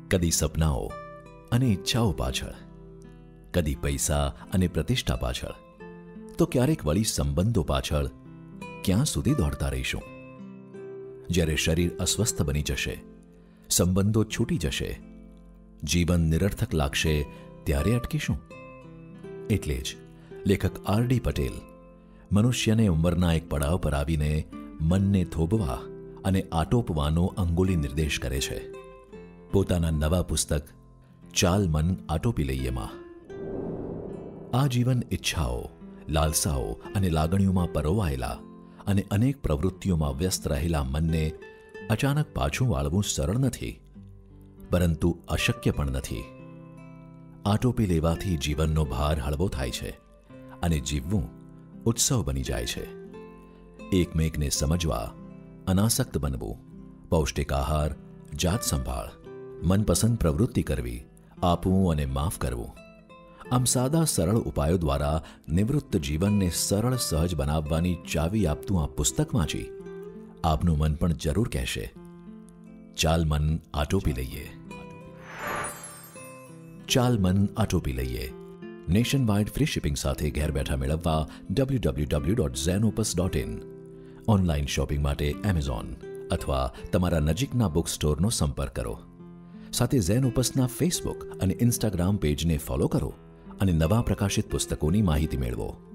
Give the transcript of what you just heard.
કદી સપનાઓ અને ઈચ્છાઓ પાછળ, કદી પૈસા અને પ્રતિષ્ઠા પાછળ, તો ક્યારેક વળી સંબંધો પાછળ ક્યાં સુધી દોડતા રહીશું? જ્યારે શરીર અસ્વસ્થ બની જશે, સંબંધો છૂટી જશે, જીવન નિરર્થક લાગશે, ત્યારે અટકીશું? એટલે જ લેખક આર.ડી. પટેલ મનુષ્યને ઉંમરના એક પડાવ પર આવીને મનને થોભવા અને આટોપવાનો અંગુલી નિર્દેશ કરે છે. પોતાના નવા પુસ્તક ચાલ મન આટોપી લઈએમાં આ જીવન ઈચ્છાઓ, લાલસાઓ અને લાગણીઓમાં પરોવાયેલા અને અનેક પ્રવૃત્તિઓમાં વ્યસ્ત રહેલા મનને અચાનક પાછું વાળવું સરળ નથી, પરંતુ અશક્ય પણ નથી. આટોપી લેવાથી જીવનનો ભાર હળવો થાય છે અને જીવવું ઉત્સવ બની જાય છે. એકમેકને સમજવા, અનાસક્ત બનવું, પૌષ્ટિક આહાર, જાત સંભાળ, મનપસંદ પ્રવૃત્તિ કરવી, આપવું અને માફ કરવું, આમ સાદા સરળ ઉપાયો દ્વારા નિવૃત્ત જીવનને સરળ સહજ બનાવવાની ચાવી આપતું આ પુસ્તક વાંચી આપનું મન પણ જરૂર કહેશે, ચાલ મન આટોપી લઈએ. ચાલ મન આટોપી લઈએ નેશન વાઇડ ફ્રી શિપિંગ સાથે ઘેર બેઠા મેળવવા www.zenopus.in. ઓનલાઈન શોપિંગ માટે એમેઝોન અથવા તમારા નજીકના બુક સ્ટોરનો સંપર્ક કરો. સાથે ઝેનઓપસના ફેસબુક અને ઇન્સ્ટાગ્રામ પેજને ફોલો કરો અને નવા પ્રકાશિત પુસ્તકોની માહિતી મેળવો.